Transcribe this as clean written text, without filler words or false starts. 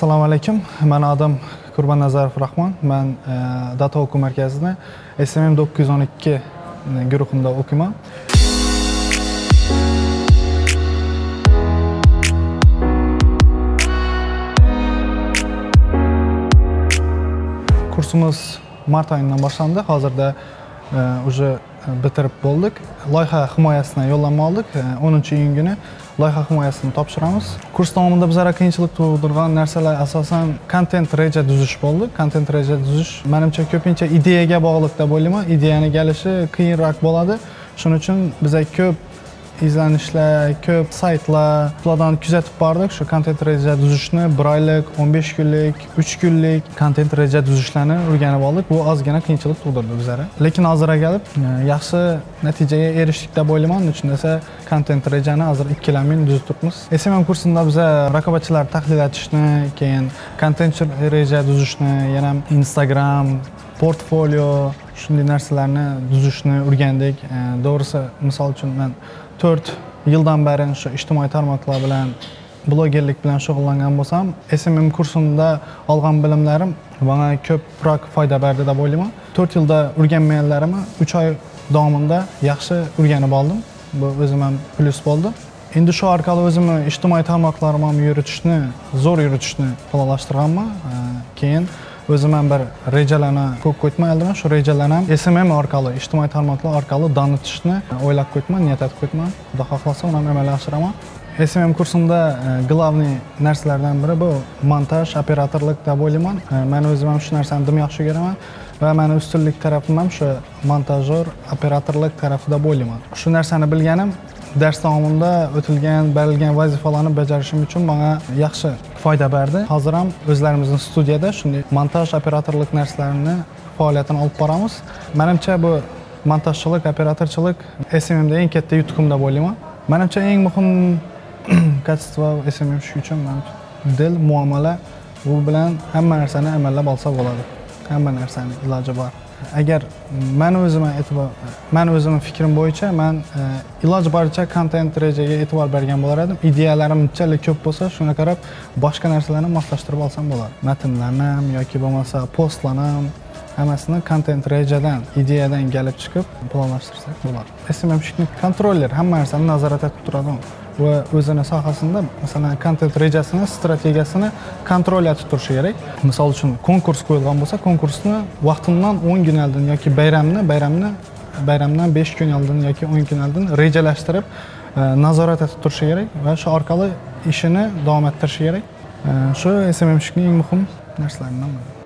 Assalomu alaykum. Men Adam Qurbonnazarov Rahmon. Men Data o'quv markazida SMM 912 guruhida o'qiyman. Kursimiz mart oyidan boshlandi. Hozirda уже bitirib bo'ldik. Loyiha himoyasidan yo'llanma oldik. 10-iyun kuni loyiha himoyasini topshiramiz. Kurs davomida bizlarga qiyinchilik tug'dirgan narsalar asosan kontent reja tuzish bo'ldi. Kontent reja tuzish menimcha ko'pincha ideyaga bog'liq deb o'ylayman. Ideyani kelishi qiyinroq bo'ladi. Shuning uchun bizga ko'p izlanishlar, ko'p saytlar, ulardan kuzatib bordik. Shu kontent reja tuzishni 1 oylik, 15 kunlik, 3 kunlik kontent reja tuzishlarni o'rganib oldik. Bu ozgina qiyinchilik tug'dirdi bizlarga. Lekin hozirga kelib yaxshi natijaga erishdik deb o'ylayman. Uchun esa kontent rejani hozir 2 yildan tuzib turibmiz. SMM kursida biz raqobatchilar tahlil etishni, keyin kontent reja tuzishni, yana Instagram, portfolio shunday narsalarni tuzishni o'rgandik. To'g'risi, misol uchun men 4 yildan beri shu ijtimoiy tarmoqlar bilan, blogerlik bilan shug'ullangan bo'lsam, SMM kursida olgan bilimlarim menga ko'proq foyda berdi deb o'ylayman. 4 yilda o'rganmaganlarimni 3 oy davomida yaxshi o'rganib oldim. Bu o'zim ham plus bo'ldi. Endi shu orqali o'zimni ijtimoiy tarmoqlarimni zo'r yuritishni planlashtirganman. Keyin o'zim ham bir rejalarni ko'p qo'ymayman. Shu rejalarni ham SMM orqali, ijtimoiy tarmoqlar orqali tanitishni o'ylab qo'yman, niyat etib qo'yman. Xudo xohlasa uni ham amalga oshiraman. SMM kursimda glavniy narsalardan biri bu montaj, operatorlik deb o'ylayman. Men o'zim ham shu narsani dim yaxshi ko'raman va meni ustunlik tarafim ham shu montajyor, operatorlik tarafi deb o'ylayman. Shu narsani bilganim dars davomida o'tilgan, berilgan vazifalarni bajarishim uchun menga yaxshi foyda berdi. Hozir ham o'zlarimizning studiyada shunday montaj, operatorlik narslarini faoliyatini olib boramiz. Menimcha bu montajchilik, operatorchilik SMMda eng katta yutuqim deb o'ylayman. Menimcha eng muhim kачество SMM shu uchun dil, muomala, bu bilan hamma narsani amallab olsa bo'ladi. Hamma narsani iloji bor. Agar men o'zimning fikrim bo'yicha men iloji boricha kontent rejaga e'tibor bergan bo'lar edim. Ideyalarim unchalik ko'p bo'lsa, shunga qarab boshqa narsalarni moslashtirib olsam bo'ladi. Matnlarni ham yoki bo'lmasa postlarni ham hammasini kontent rejadan, ideyadan kelib chiqib planlashtirsak bo'ladi. SMM kontroller hamma narsani nazorat etib turadi. Va o'zining sohasida masalan kontent rejasini, strategiyasini kontrol etib turishi kerak. Misol uchun konkurs qo'yilgan bo'lsa, konkursni vaqtidan 10 kun oldin yoki bayramdan 5 kun oldin yoki 10 kun oldin rejalashtirib nazorat etib turishi kerak va shu orqali ishini davom ettirishi kerak. Shu SMM eng muhim narsalardan biri.